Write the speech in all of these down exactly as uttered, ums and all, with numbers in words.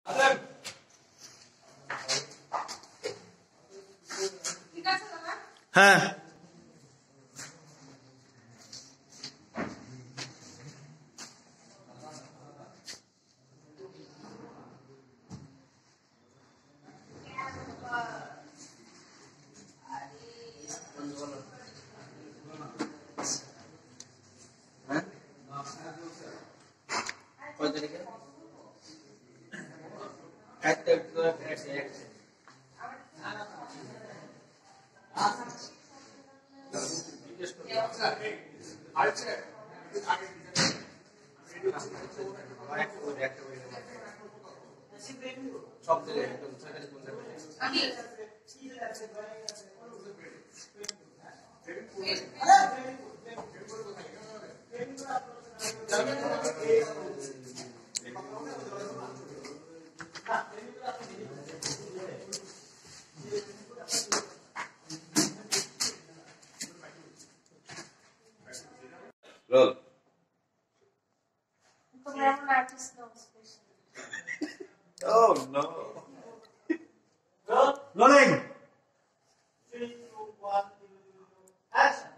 হ্যাঁ Roll. Oh no. Rolling Three, two, one, action.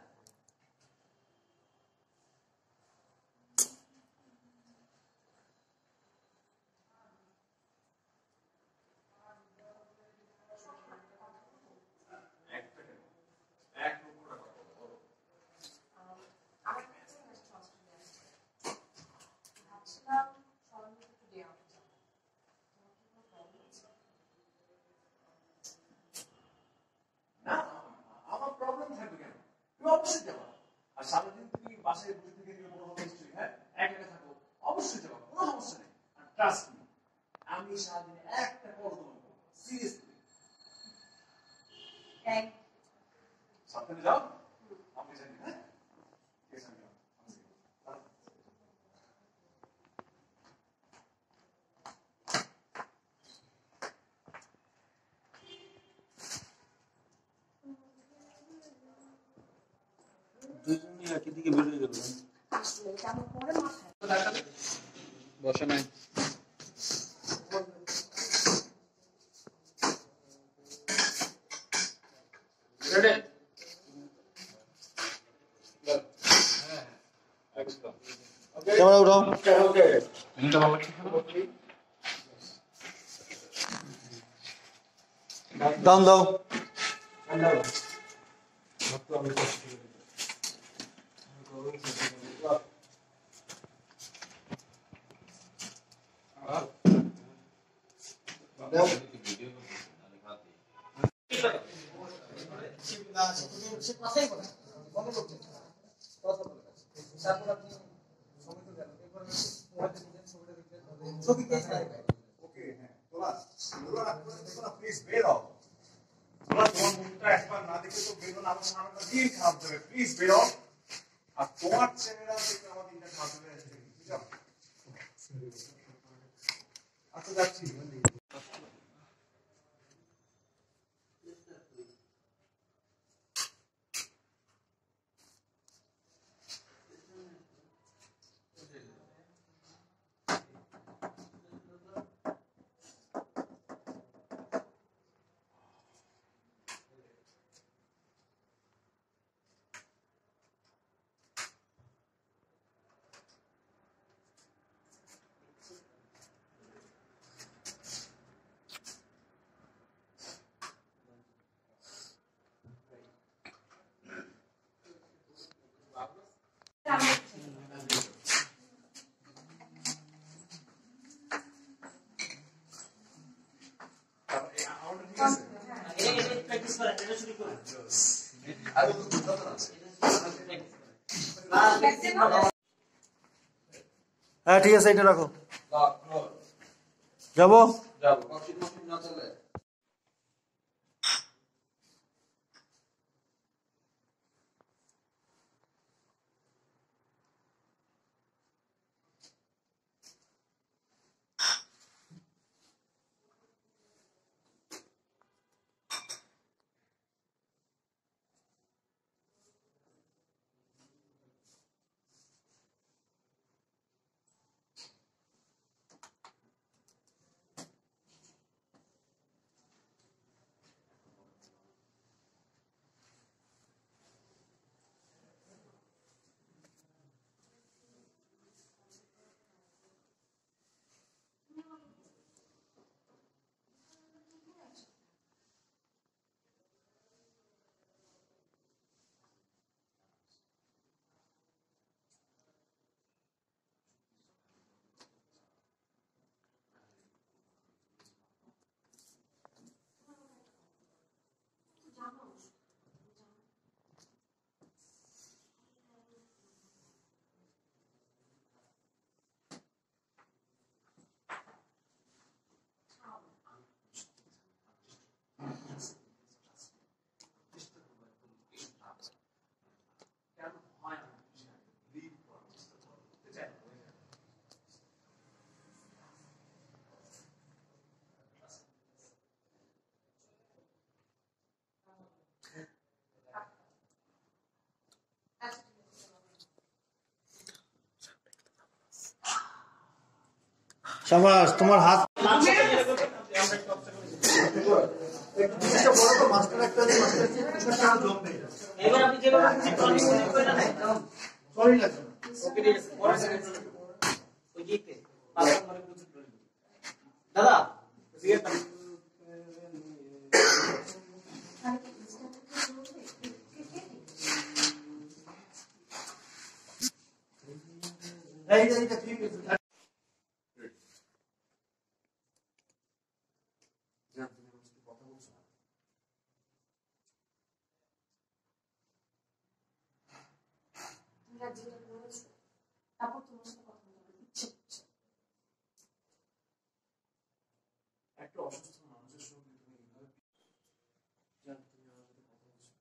আমার problem থাকবে কেন? তুমি অবশ্যই যাবা। আর সারাদিন তুমি বাসায় বসে থেকে তুমি বড় হবে নিশ্চয়ই, হ্যাঁ এক একা থাকো, অবশ্যই যাবা, কোনো সমস্যা নেই। আর ট্রাস্ট মি, আমি সারাদিন একটা কল তোমাকে করবো, সিরিয়াসলি। সাবধানে যাও, আপনি জানি, হ্যাঁ ঠিক আছে, আমি যাও। দুইজনই একই দিকে বেরিয়ে গেল বসে নাই ক্যামেরা উঠাও দাম দাও প্লিজ বের হও। তোমরা তোমার মুখটা একবার না দেখে তো বেরো না, আমার সামনে দিন খারাপ যাবে। প্লিজ বের হও। আর তোমার ছেলেরা দেখে আমার দিনটা খারাপ যাবে। আচ্ছা যাচ্ছি। হ্যাঁ ঠিক আছে এটা রাখো যাবো সাবাস তোমার হাত এবার আপনি যেভাবে খুশি কন্টিনিউ করেন না সরি লাগবে ওকে ঠিক আছে পরে সেকেন্ড ওই গিতে পাঁচ নম্বরে বুঝতে পারবেন দাদা সিগারেট এই এই এটা ঠিক আছে তারপর তোমার সাথে কথা বলতে ইচ্ছে করছে একটা অসুস্থ মানুষের সঙ্গে তুমি এইভাবে জান তুমি আমার সাথে কথা বলছো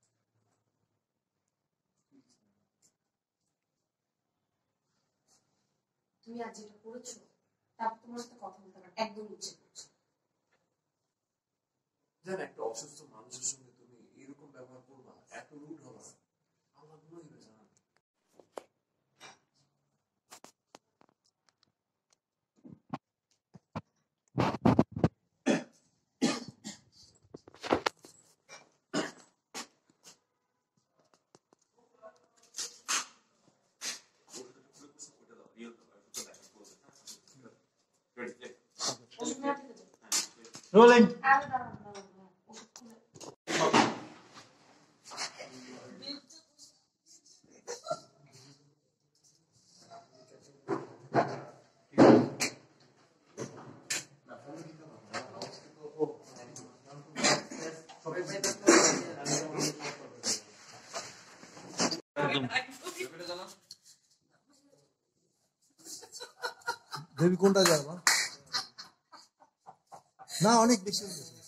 তুমি আজ যেটা করেছো তারপর তোমার সাথে কথা বলতে আমার একদম ইচ্ছে করছে জান একটা অসুস্থ মানুষের সঙ্গে তুমি এরকম ব্যবহার করবা এত রুড হবা আল্লাহ গুলো হইবে জান রোলিং বেবি কোনটা যাবা না অনেক বেশি হয়ে গেছে